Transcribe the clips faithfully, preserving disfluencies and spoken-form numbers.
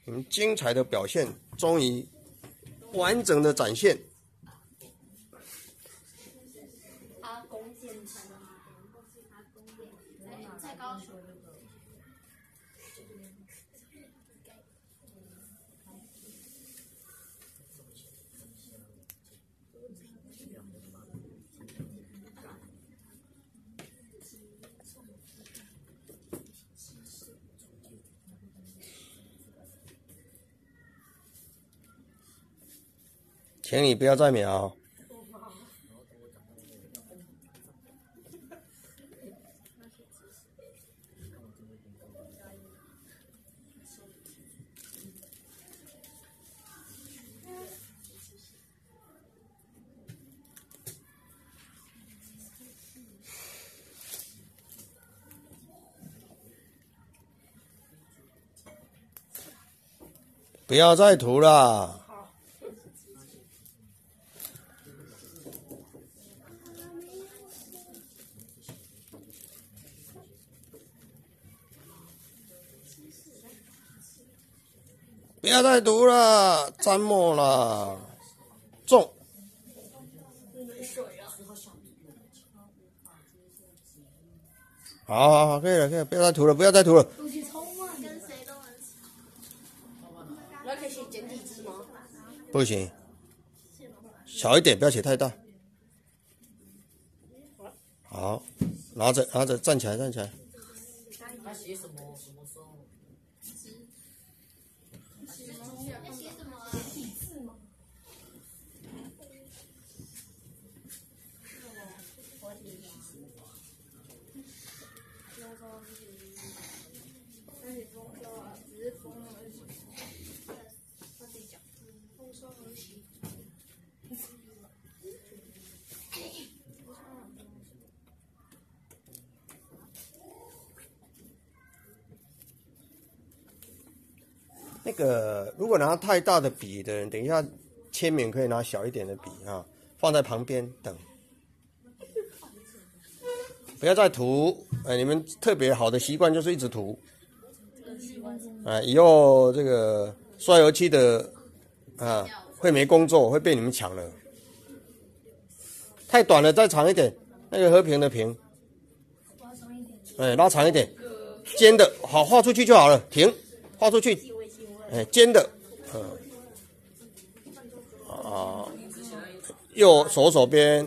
你们精彩的表现终于完整的展现。 阿公建成，在在高雄。 请你不要再描。不要再涂了。不要再涂了，沾墨了，重。好好好，可以了，可以了，不要再涂了，不要再涂了。 跟谁都很那可以写简体字吗？ 不行，小一点，不要写太大。好，拿着拿着，站起来站起来。 他写什么？什么时候？ 要写什么啊？简体字吗？ 那个，如果拿太大的笔的人，等一下签名可以拿小一点的笔啊，放在旁边等。不要再涂，哎，你们特别好的习惯就是一直涂。啊，以后这个刷油漆的啊，会没工作，会被你们抢了。太短了，再长一点，那个和平的平。哎，拉长一点，尖的，好，画出去就好了，停，画出去。哎，尖的，嗯，啊，右手手边。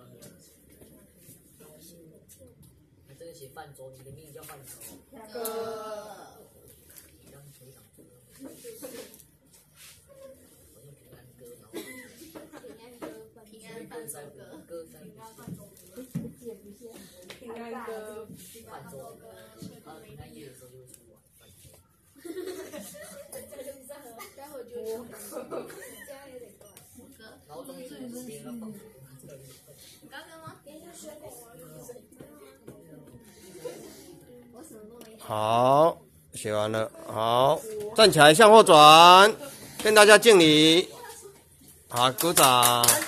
这个写饭桌，你的命叫饭桌。 哥。平安饭桌哥，平安饭桌哥，平安哥，饭桌哥，平安夜的时候就会出来。待会就这样有点怪。我哥，然后终于别人放。你刚刚吗？我什么都没。 好，写完了，好，站起来向后转，跟大家敬礼，好，鼓掌。